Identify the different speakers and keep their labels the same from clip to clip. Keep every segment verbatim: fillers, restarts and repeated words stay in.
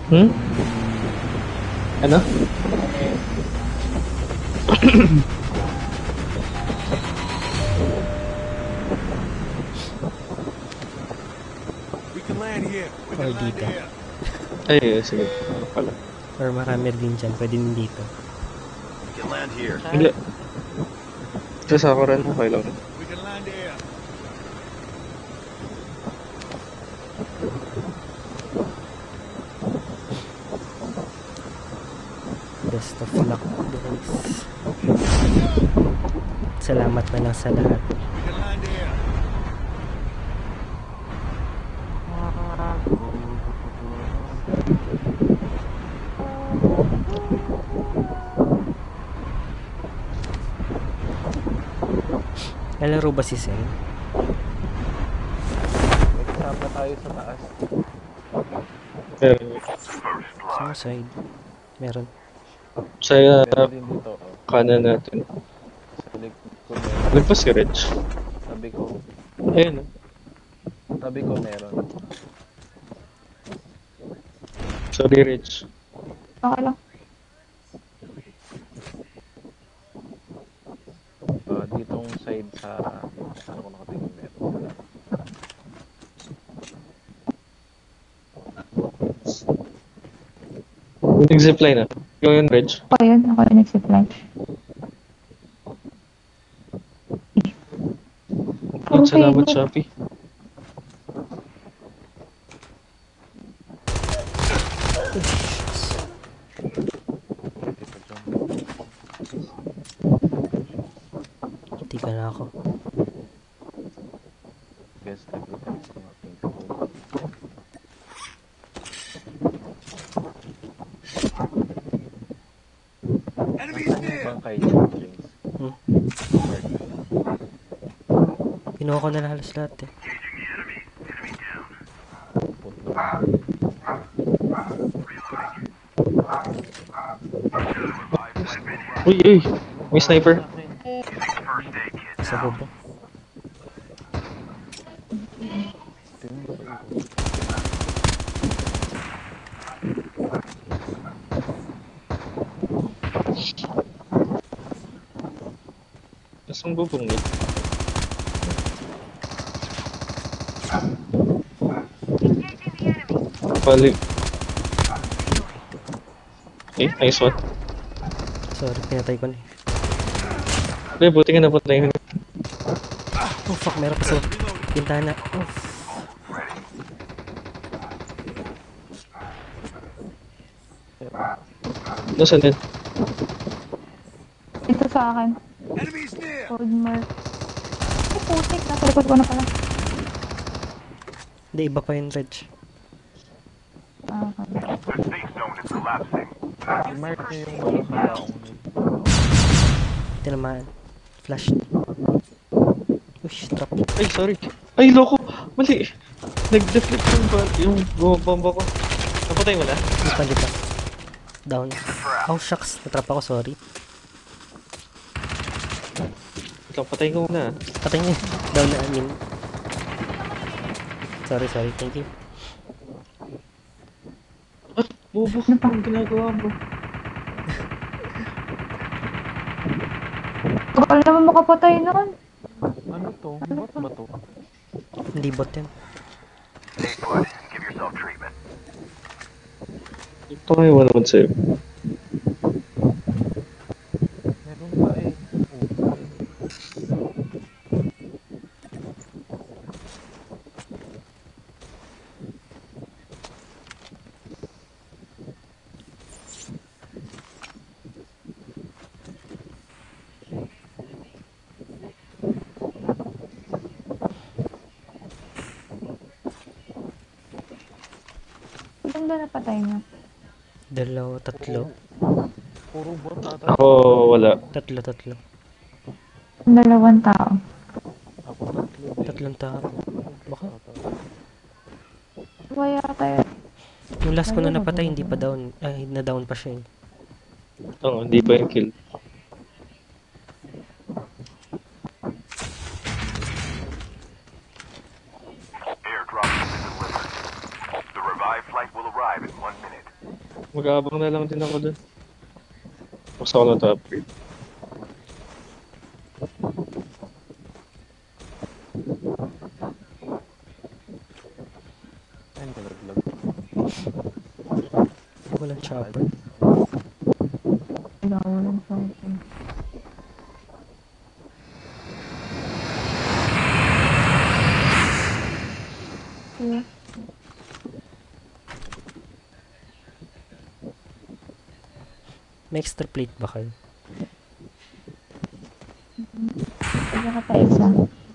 Speaker 1: Hmm? Ano?
Speaker 2: We can land here. We
Speaker 3: Or
Speaker 2: can land
Speaker 3: dito.
Speaker 2: here.
Speaker 1: Ay, sige. Pala.
Speaker 3: Or marami din dyan. Pwede din dito.
Speaker 2: We can land here.
Speaker 1: Hindi. Just ako rin. Okay lang.
Speaker 2: We can land here.
Speaker 3: Best of luck, guys. Salamat na lang sa lahat.
Speaker 2: We can land here.
Speaker 3: Nalaro ba si Sen?
Speaker 4: Kasama tayo sa taas.
Speaker 1: Meron.
Speaker 3: Sa side. Meron.
Speaker 1: Sa uh,
Speaker 4: Meron din dito. Oh.
Speaker 1: kanan natin.
Speaker 4: Sa likod ko meron.
Speaker 1: Lagpas si Rich.
Speaker 4: Tabi ko.
Speaker 1: Ayun. ah.
Speaker 4: Tabi ko meron.
Speaker 1: Sorry, Rich.
Speaker 5: Okay lang.
Speaker 4: Uh, ditong side sa... Saan ko nakatingin meron.
Speaker 1: Yung nag-zipline na. Yung yun, Rich.
Speaker 5: Ako yun. Ako yun nag-zipline.
Speaker 1: Ang salamat, Shopee.
Speaker 3: Hindi ka na ako.
Speaker 4: Guess tabi ko sa ating scope.
Speaker 2: Enemies
Speaker 4: Saan yung
Speaker 2: near.
Speaker 4: bangkay niya, James?
Speaker 3: Hmm? Kinuha ko na halos lahat eh.
Speaker 4: Punto.
Speaker 1: Uy, uy. May sniper.
Speaker 3: Sa bubong.
Speaker 1: Nasaan bubong niya? Balik. Okay, nice one.
Speaker 3: Sorry, pinatay ko na eh.
Speaker 1: Uy, buti nga napatay yun.
Speaker 3: Oh fuck, meron pa sa bintana. Oh.
Speaker 1: Nasaan yun?
Speaker 5: Ito sa akin.
Speaker 2: Enemies near.
Speaker 5: Cold mark. Ay, putik. Nasa likod ko na pala.
Speaker 3: Hindi, iba pa yung Reg.
Speaker 5: Ah, okay.
Speaker 4: I-mark niyo yung mga kalaong.
Speaker 3: Tinamaan. Flash. Ush, trap.
Speaker 1: Ay, sorry. Ay, loko. Mali. Nag-deflect yung, ba- yung bomba ko. Napatay mo na?
Speaker 3: Di pa, di pa. Down. Oh, shucks. Natrap ako, sorry.
Speaker 1: Ikaw, patay ko muna.
Speaker 3: Patay niya. Down na, I mean. Sorry, sorry. Thank you.
Speaker 1: Ah, bobo ka pa ang ginagawa mo.
Speaker 5: Bakal naman makapatay nun.
Speaker 4: Ano to? Bot ba to?
Speaker 3: Hindi bot yan.
Speaker 1: Ito kayo mo naman sa'yo.
Speaker 4: Meron pa eh. Oh,
Speaker 5: Ilan ba napatay niya?
Speaker 3: Dalawa, tatlo.
Speaker 4: puro bot ata.
Speaker 1: Ako, wala.
Speaker 3: Tatlo, tatlo.
Speaker 5: Dalawang tao.
Speaker 4: Ako tatlo.
Speaker 3: Tatlong tao. Baka.
Speaker 5: Kaya tayo.
Speaker 3: Yung last ko na napatay, hindi pa down. Ay, na-down pa siya eh.
Speaker 1: Oo, hindi pa yung kill.
Speaker 6: Airdrop has been delivered. The revived flight will arrive in one minute.
Speaker 1: Mag-aabang na lang din ako dun. Basta ako na to upgrade.
Speaker 4: Ay, nalaglag.
Speaker 3: Walang chopper.
Speaker 5: Nawalan sa akin. Yeah.
Speaker 3: May extra plate ba kayo?
Speaker 5: Kaya ka pa isa.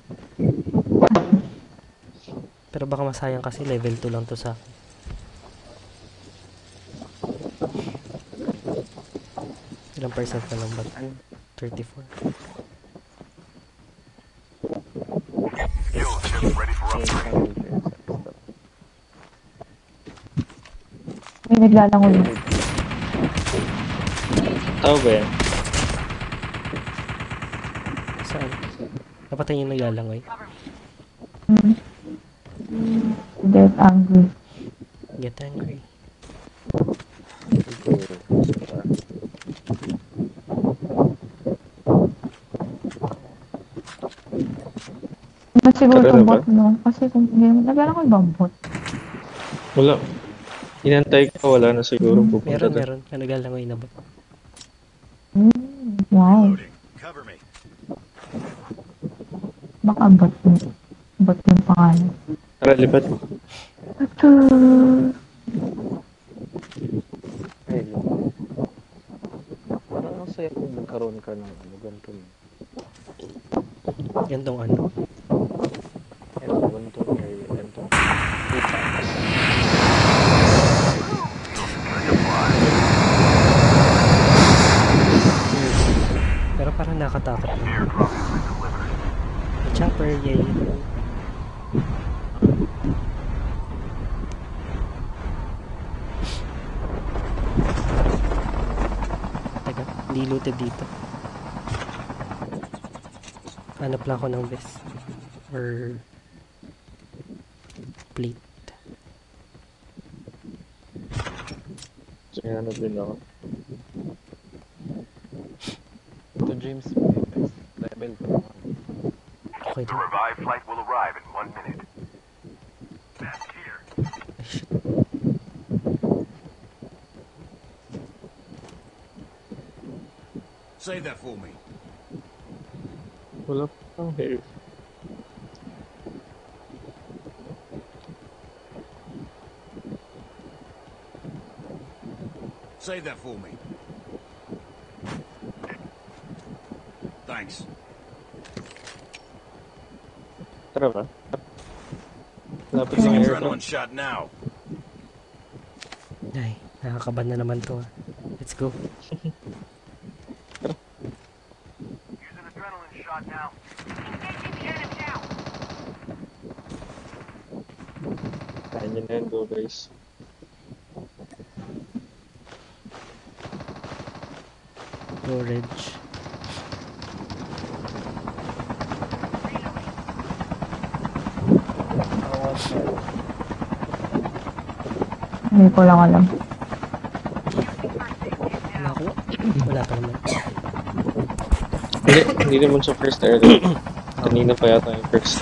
Speaker 3: Pero baka masayang kasi level two lang to sa akin. Ilang percent na lang ba? thirty-four.
Speaker 5: May naglalangon mo.
Speaker 1: Tao ba yan?
Speaker 3: Saan? Napatay yung naglalangoy.
Speaker 5: Hmm. Get angry.
Speaker 3: Get angry.
Speaker 5: Mas siguro
Speaker 1: Tagal na
Speaker 5: itong
Speaker 1: ba?
Speaker 5: bot, no? Kasi kung hindi naman naglalangon ibang bot.
Speaker 1: Wala. Inantay ko, wala na siguro pupunta
Speaker 3: Meron,
Speaker 1: doon.
Speaker 3: meron. Yung naglalangoy na ba?
Speaker 5: Hmm. Wow.
Speaker 2: Cover me.
Speaker 5: Baka bot yun. Bot yung pangalan.
Speaker 1: Tara, lipat.
Speaker 5: Ito.
Speaker 4: Ay, look. Parang ang saya kung magkaroon ka ng ano, ganito.
Speaker 3: Gantong ano.
Speaker 4: Ito, ganitong area, ganitong kita.
Speaker 3: Pero parang nakatakot na. May chopper, yay. Teka, hindi looted dito. Hanap lang ako ng vest. Or plate.
Speaker 1: So, hanap din ako.
Speaker 4: Ito, James, may best level pa naman.
Speaker 3: Okay din.
Speaker 2: Revived flight will arrive in one minute. That's here.
Speaker 3: Ay, shit.
Speaker 2: Save that for me.
Speaker 1: Wala pang hair.
Speaker 2: Save that for me. Thanks.
Speaker 1: Tara ba? Lapit ng air
Speaker 2: Adrenaline shot now.
Speaker 3: Ay, nakakaban na naman to ah. Let's go.
Speaker 2: Use an adrenaline shot now.
Speaker 1: Kaya nyo na yan, go guys.
Speaker 3: Storage.
Speaker 5: Hindi ko lang alam.
Speaker 3: Wala ko. Wala pa naman.
Speaker 1: Hindi, hindi naman sa first air. Kanina pa yata yung first.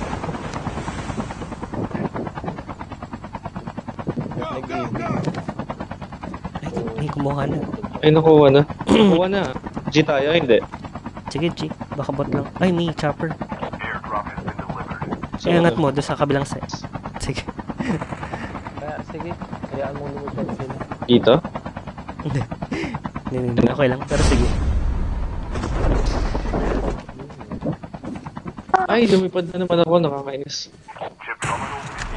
Speaker 3: Ay, may kumuha na.
Speaker 1: Ay, nakuha na. Nakuha na. G tayo, hindi.
Speaker 3: Sige, G. Baka bot lang. Ay, may chopper.
Speaker 2: Airdrop has been delivered.
Speaker 1: So,
Speaker 3: Ay, angat mo. Doon sa kabilang side. Sige.
Speaker 4: Kaya, sige, hayaan mo lumipad sila.
Speaker 1: Dito?
Speaker 3: Hindi. Hindi, hindi. Okay lang. Pero sige.
Speaker 1: Ay, lumipad na naman ako. Nakakainis.
Speaker 2: Chip terminal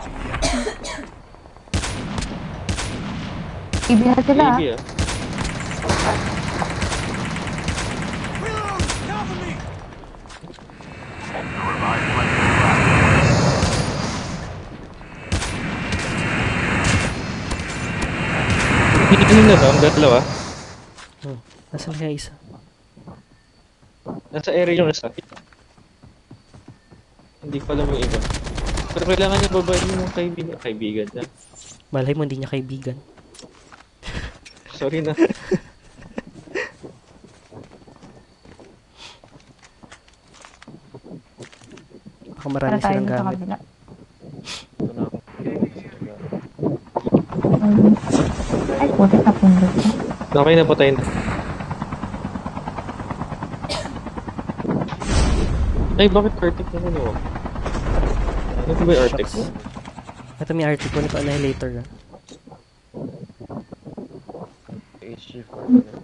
Speaker 5: Ibi na sila. ah.
Speaker 1: Baby ah.
Speaker 2: Reload! Cover me!
Speaker 1: Ano na to? Ang dalawa?
Speaker 3: Hmm. Nasaan kaya isa?
Speaker 1: Nasa area yung isa. Hindi ko alam yung iba. Pero kailangan niya babayin yung kaibigan. Kaibigan niya.
Speaker 3: Malay mo, hindi niya kaibigan.
Speaker 1: Sorry na.
Speaker 3: Baka marami
Speaker 5: Para tayo
Speaker 3: silang
Speaker 5: sa
Speaker 3: gamit.
Speaker 5: kabila.
Speaker 4: Ito na ako.
Speaker 5: Um, ay, putik na pundot ko.
Speaker 1: Okay na, patay na. Ay, bakit Arctic na kinuha? Ano ba yung Arctic mo?
Speaker 3: Ito may article nito, Annihilator ah.
Speaker 4: H G four.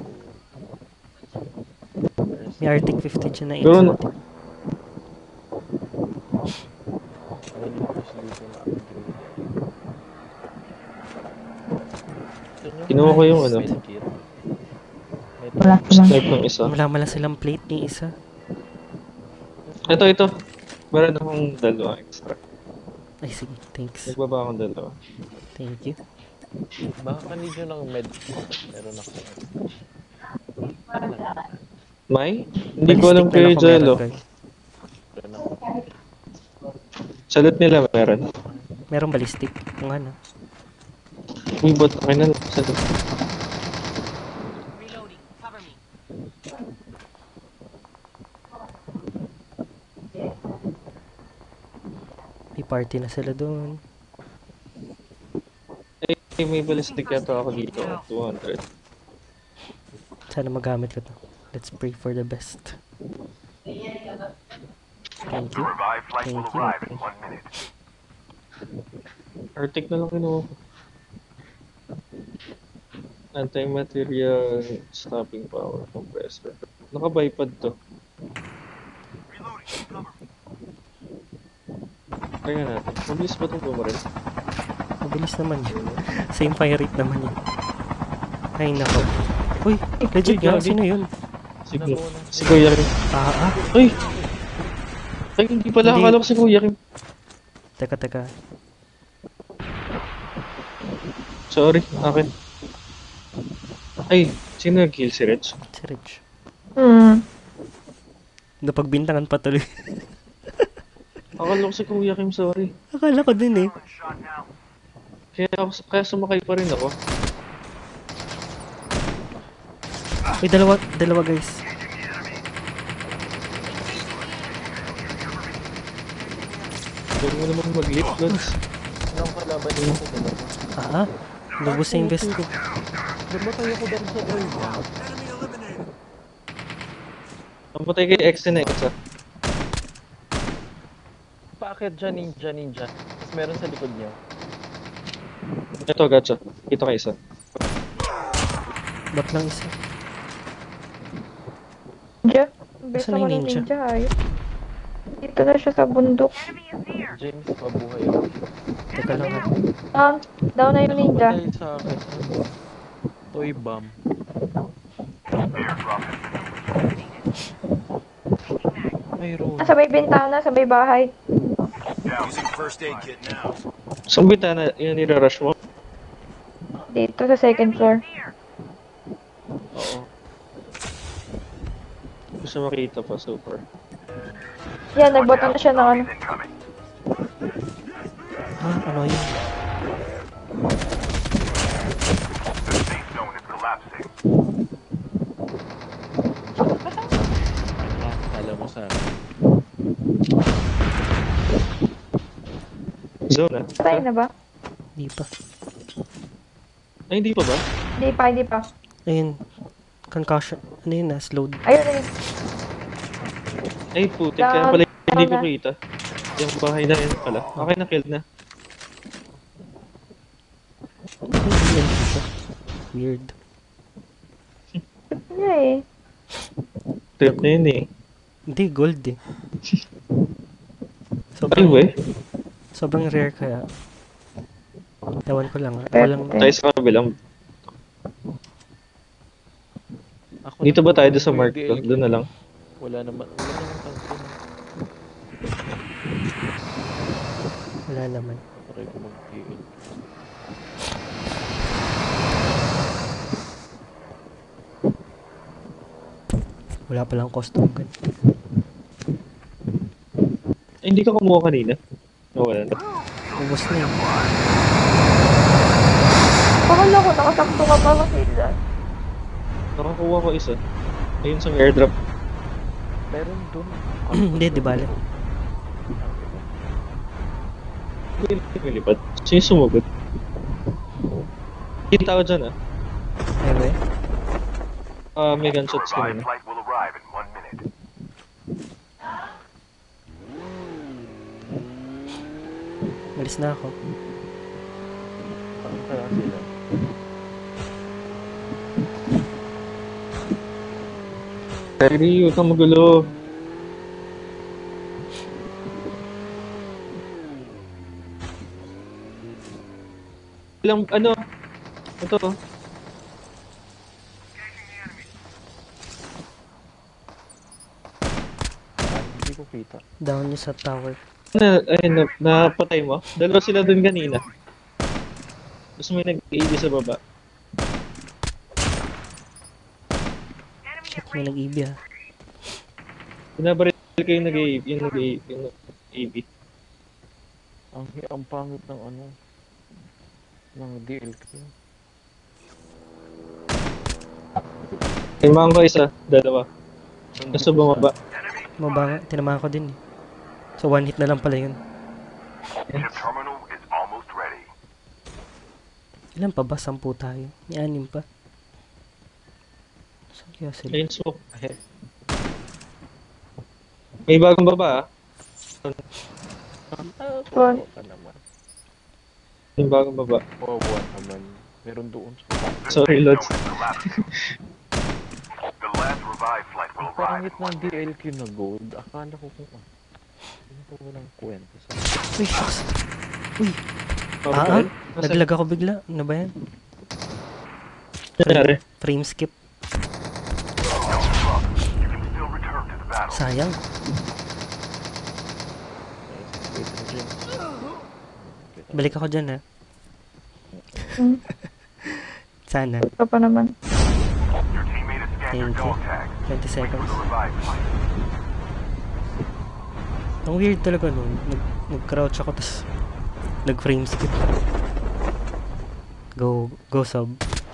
Speaker 3: May Arctic fifty dyan na
Speaker 1: Pero ano?
Speaker 3: exotic.
Speaker 4: Ano yung push dito na upgrade?
Speaker 1: Kinuha ko yung ano.
Speaker 4: Medkit.
Speaker 5: Wala silang.
Speaker 1: Snipe ng isa.
Speaker 3: Wala man lang silang plate ni isa.
Speaker 1: Ito, ito. Meron akong dalawa extra.
Speaker 3: Ay sige, thanks.
Speaker 1: Nagbaba akong dalawa.
Speaker 3: Thank you.
Speaker 4: Baka kanid nyo ng med. Meron ako.
Speaker 1: May? Hindi ko alam kayo
Speaker 3: Ballistic na lang kung
Speaker 1: Jello.
Speaker 3: meron, guys.
Speaker 4: Meron ako.
Speaker 1: Salute nila meron.
Speaker 3: Merong ballistic. Kung ano.
Speaker 1: Uy, bot akin na lang. Salute.
Speaker 3: May party na sila doon.
Speaker 1: Ay, may ballistic yata ako dito. two hundred.
Speaker 3: Sana magamit ko to. Let's pray for the best. Thank you. Thank you.
Speaker 1: Arctic na lang kinuha ko. Anti-material stopping power compressor. Naka-bipod to. Kaya natin. Mabilis ba itong bumaril?
Speaker 3: Mabilis naman yun. Same fire rate naman yun. Ay nako. Uy, legit
Speaker 1: Uy,
Speaker 3: nga.
Speaker 1: gagi.
Speaker 3: Sino yun?
Speaker 1: Si, si Kuya Kim.
Speaker 3: Ah, ah.
Speaker 1: Uy! Ay, hindi pala.
Speaker 3: Hindi.
Speaker 1: Akala ko si Kuya Kim.
Speaker 3: Teka, teka.
Speaker 1: Sorry, akin. Ay, sino nag-kill si Rich?
Speaker 3: Si Rich.
Speaker 5: Hmm.
Speaker 3: Napagbintangan pa tuloy.
Speaker 1: Akala ko si Kuya Kim, sorry.
Speaker 3: Akala ko din eh.
Speaker 1: Kaya, ako, kaya sumakay pa rin ako.
Speaker 3: Uy, dalawa, dalawa guys.
Speaker 1: Huwag mo naman mag-lip, Lods.
Speaker 4: Anong kalaban nyo sa dalawa?
Speaker 3: Ah, ah. Lubos sa invest ko.
Speaker 4: Namatay ako dahil sa drive.
Speaker 1: Ang patay kay X na X, ah.
Speaker 4: Paakit dyan, ninja, ninja. Tapos meron sa likod niyo.
Speaker 1: Ito, gacha. Kita ka isa.
Speaker 3: Ba't lang isa?
Speaker 5: Ninja. Best
Speaker 3: Asan na
Speaker 5: naman
Speaker 3: yung
Speaker 5: ng
Speaker 3: ninja?
Speaker 5: ninja ay. Dito na siya sa bundok.
Speaker 4: James, mabuhay ako.
Speaker 3: Teka lang ah.
Speaker 5: Down. Down na yung ninja.
Speaker 4: Namatay sa akin. Toy bomb. Mayroon.
Speaker 5: Ah, sa may bintana, sa may bahay.
Speaker 2: Using first aid kit now.
Speaker 1: Saan bitana yung nirarush mo?
Speaker 5: Dito sa second floor.
Speaker 1: Oo. Gusto makita pa, super.
Speaker 5: Yan, nagboto na siya ng ano.
Speaker 3: Ah, ano yun?
Speaker 4: Alam mo sa akin.
Speaker 1: Zone, ah.
Speaker 5: Patay na ba?
Speaker 3: Di pa.
Speaker 1: Ay, hindi pa ba?
Speaker 5: Hindi pa, hindi pa.
Speaker 3: Ayun. Concussion. Ano yun ah? Slowed.
Speaker 5: Ayun, ayun.
Speaker 1: Ay, putik. Kaya
Speaker 5: Down.
Speaker 1: pala hindi ko
Speaker 5: Down na.
Speaker 1: kita. Yung bahay na yun pala. Okay na, kill na.
Speaker 3: Ayun siya. Weird.
Speaker 5: Ano eh.
Speaker 1: Trip na yun eh.
Speaker 3: Hindi, gold eh.
Speaker 1: Ay,
Speaker 3: Sobrang,
Speaker 1: we.
Speaker 3: sobrang rare kaya. Ewan ko lang ah.
Speaker 5: Pwede.
Speaker 3: Walang,
Speaker 1: Tayo sa kabilang.
Speaker 4: Ako
Speaker 1: Dito ba
Speaker 4: naman,
Speaker 1: tayo doon sa mark
Speaker 4: pwede
Speaker 1: ko?
Speaker 4: eh.
Speaker 1: Doon na lang.
Speaker 4: Wala naman. Wala naman tanto.
Speaker 3: wala naman.
Speaker 4: Try ko mag-kill.
Speaker 3: Wala palang custom gun.
Speaker 1: Ay, hindi ka kumuha kanina. No, wala na.
Speaker 3: Ubus na yun.
Speaker 5: Baka Wala ko, nakasakto ka pa makila.
Speaker 1: Nakakuha ko isa. Ayun sa airdrop.
Speaker 4: Meron dun.
Speaker 3: Hindi, di bale.
Speaker 1: Lumilipad. Sino sumugod? Kita ko dyan ah.
Speaker 3: Anyway.
Speaker 1: Ah, may gunshots kanina.
Speaker 2: flight will arrive in one minute.
Speaker 3: Malis na ako.
Speaker 4: Ano kaya sila?
Speaker 1: Kyrie, huwag kang magulo. Ilang, ano? Ito.
Speaker 4: Ah, hindi ko kita.
Speaker 3: Down niya sa tower.
Speaker 1: Na, ay, na, napatay mo? Dalawa sila dun kanina. Tapos may nag-A B sa baba.
Speaker 3: Shit, may nag-E B ah.
Speaker 1: Binabaril ko yung nag-A B. Yung nag-A B. Yung A B.
Speaker 4: Ang, ang pangit ng ano. Ng D L Q.
Speaker 1: Timbang ko isa. Dalawa. Nasa bumaba.
Speaker 3: Mabanga, tinamaan ko din eh. So one hit na lang pala yun.
Speaker 2: Ship terminal is almost ready.
Speaker 3: Ilan pa ba? Sampu tayo. May anim pa. Saan kaya sila?
Speaker 1: Ayun, smoke. May bagong baba ah.
Speaker 5: Bon.
Speaker 4: Oo ka naman.
Speaker 1: May bagong baba.
Speaker 4: Oo, buwan naman. Meron doon.
Speaker 1: Sorry, Lods.
Speaker 2: The last revived flight will
Speaker 4: Ang
Speaker 2: arrive.
Speaker 4: pangit ng D L Q na gold. Akala ko kung ano. Hindi ko walang kwenta sa...
Speaker 3: Uy, shucks. Uy, ah, ah.
Speaker 1: Nasa-
Speaker 3: Naglag ako bigla. Ano ba yan?
Speaker 1: Nangyari?
Speaker 3: Frame skip.
Speaker 2: You can still return to the battle.
Speaker 3: Sayang.
Speaker 4: Wait, Jim.
Speaker 3: Balik ako dyan ha.
Speaker 5: Hmm.
Speaker 3: Sana.
Speaker 5: Ito pa naman.
Speaker 2: Your teammate has scanned your
Speaker 3: Thank you.
Speaker 2: dog tag.
Speaker 3: twenty
Speaker 2: Wait
Speaker 3: seconds.
Speaker 2: for the revived flight.
Speaker 3: Ang weird talaga nun. Nag, nag-crouch ako tas nag-frame skip. Go, go sub.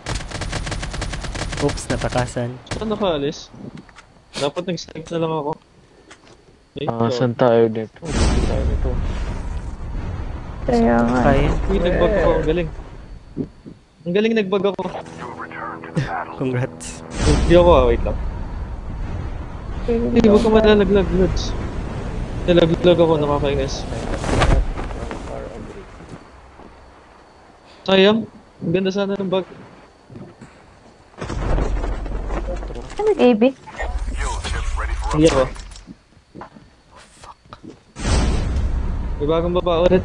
Speaker 3: Oops, natakasan.
Speaker 1: Saan nakaalis? Dapat nag-snipe na lang ako. Ayun,
Speaker 4: Ah,
Speaker 1: oh.
Speaker 4: saan tayo nito? Saan tayo nito?
Speaker 5: Kaya nga.
Speaker 3: Kaya.
Speaker 1: Uy, nagbag ako. Ang galing. Ang galing nagbag ako.
Speaker 2: You return to the battle.
Speaker 3: Congrats.
Speaker 1: Hindi ako ah. Wait lang. Hindi, huwag ka malalaglag, Lods. Nalaglag ako, nakakainis.
Speaker 4: Far agree.
Speaker 1: Sayang. Ang ganda sana ng bag.
Speaker 5: Ano A B?
Speaker 2: Kill ship ready for
Speaker 1: Hindi ako.
Speaker 2: upgrade.
Speaker 1: May bagong baba ulit.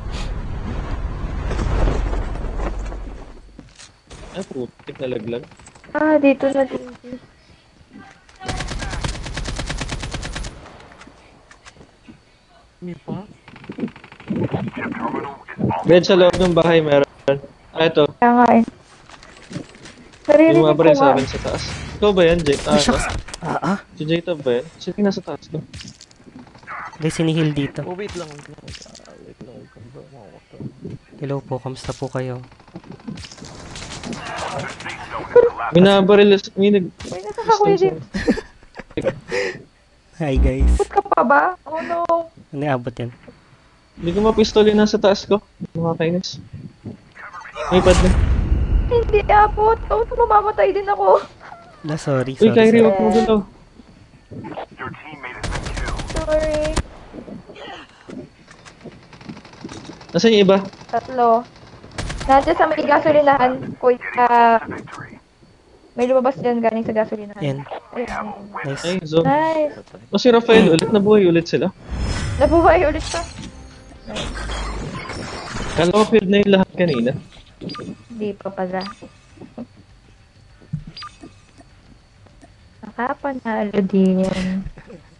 Speaker 1: Ay, putik na laglag.
Speaker 5: Ah, dito na dito.
Speaker 4: May pa?
Speaker 2: Ship terminal is almost
Speaker 1: Bed sa loob ng bahay meron. Ah, ito.
Speaker 5: Kaya nga eh.
Speaker 1: Yung
Speaker 5: Naririnig ko
Speaker 1: mabaril sa
Speaker 5: nga.
Speaker 1: akin sa taas. Ikaw ba yan, Jay? Ah,
Speaker 3: Ay, shucks. Ah, ah.
Speaker 1: si Jay Tab ba yan? Sino yung nasa taas ko?
Speaker 3: Guys, sinihil dito.
Speaker 4: Oh, wait lang. Wait lang. Ah, wait lang. Wait lang. Bro, mawawak to.
Speaker 3: Hello po, kamusta po kayo?
Speaker 2: the safe zone is collapsing.
Speaker 1: May nabaril. May nag...
Speaker 5: Uy, nakakakuya din.
Speaker 3: Hi guys.
Speaker 5: Put ka pa ba? Oh no.
Speaker 3: Ano abot yan?
Speaker 1: Hindi ko mapistol yung nasa taas ko. Nakakainis. May pad na.
Speaker 5: Hindi abot. Oh, mamamatay din ako.
Speaker 3: Na, sorry,
Speaker 1: Uy,
Speaker 3: sorry.
Speaker 1: Kyrie,
Speaker 3: sorry.
Speaker 1: huwag mo gulo.
Speaker 2: Your teammate has been killed.
Speaker 5: Sorry.
Speaker 1: Nasaan yung iba?
Speaker 5: Tatlo. Nandiyan sa may gasolinahan. Kuya,
Speaker 2: Victory.
Speaker 5: may lumabas dyan galing sa gasolinahan.
Speaker 3: Yan.
Speaker 5: Ayun.
Speaker 3: Nice.
Speaker 1: Ay, zone.
Speaker 5: Nice.
Speaker 1: O si Rafael ulit, nabuhay ulit sila.
Speaker 5: Nabuhay ulit siya.
Speaker 1: Kala ko field na yung lahat kanina.
Speaker 5: Hindi pa pala. Nakapanalo din yan.